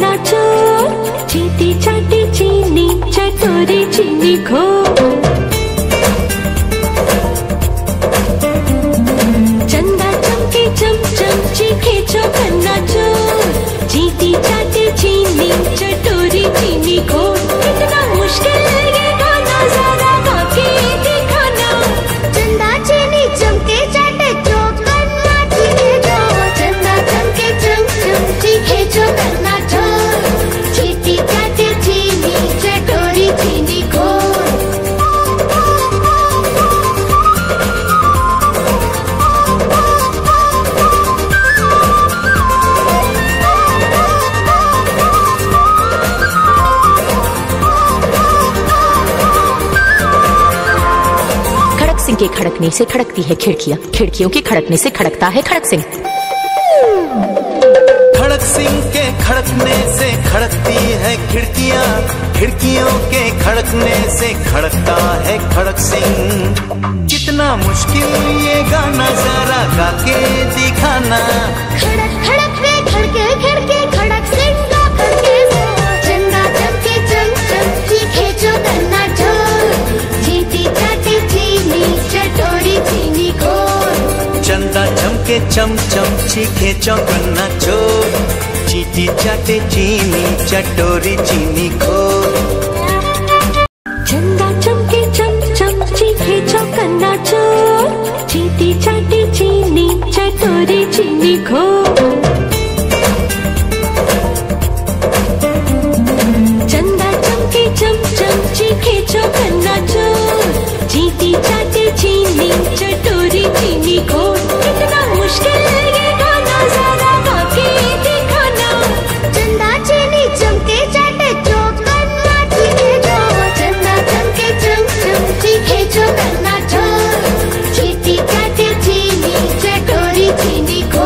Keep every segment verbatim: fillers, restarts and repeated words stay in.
करना चोर, चीटी चाटी चीनी चटोरी चीनी खो। चंदा चमके चमचम चीखे चौकन्ना चोर, चीटी चाटी चीनी चटोरी चीनी खो। कितना मुश्किल ये गाना जरा गा के दिखाना। चंदा चीनी चमके चाटे चौकन्ना चीखे जो, चंदा चमके चमचम चीखे चौकन्ना चोर, चीटी चाटी चीनी चटोरी चीनी खो। के खड़कने से खड़कती है खिड़कियां, खिड़कियों के खड़कने से खड़कता है खड़क सिंह। खड़क सिंह के खड़कने से खड़कती है खिड़कियां, खिड़कियों के खड़कने से खड़कता है खड़क सिंह। कितना मुश्किल ये गाना जरा गा के दिखाना। खड़क खड़क रे खड़के खड़के खड़क सिंह का खड़के से, चंदा चमके चमचम चीखे चौकन्ना चोर, चीटी चाटी चीनी चटोरी चीनी खो। चंदा चमके चमचम चीखे चौकन्ना चोर, चीटी चाटे चीनी चटोरी चीनी खो। चंदा चमके चमचम चीखे चौकन्ना चोर, चीटी चाटी चीनी चटोरी चीनी खो। चंदा चमके चमचम चीखे चौकन्ना चोर, चीटी चाटी चीनी चटोरी चीनी खो। कितना मुश्किल ये गाना जरा गा के दिखाना। चंदा चीनी चमके चाटे चौकन्ना चीखे जो, चंदा चमके चमचम चीखे चौकन्ना चोर, चीटी चाटी चीनी चटोरी चीनी खो।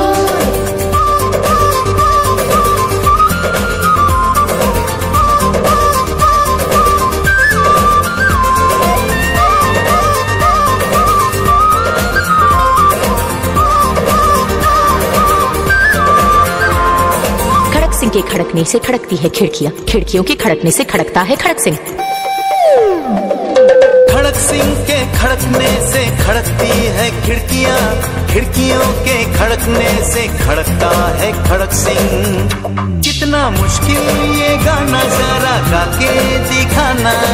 के खड़कने से खड़कती है खिड़कियां, खिड़कियों के खड़कने से खड़कता है खड़क सिंह। खड़क सिंह के खड़कने से खड़कती है खिड़कियां, खिड़कियों के खड़कने से खड़कता है खड़क सिंह। कितना मुश्किल ये गाना जरा गा के दिखाना।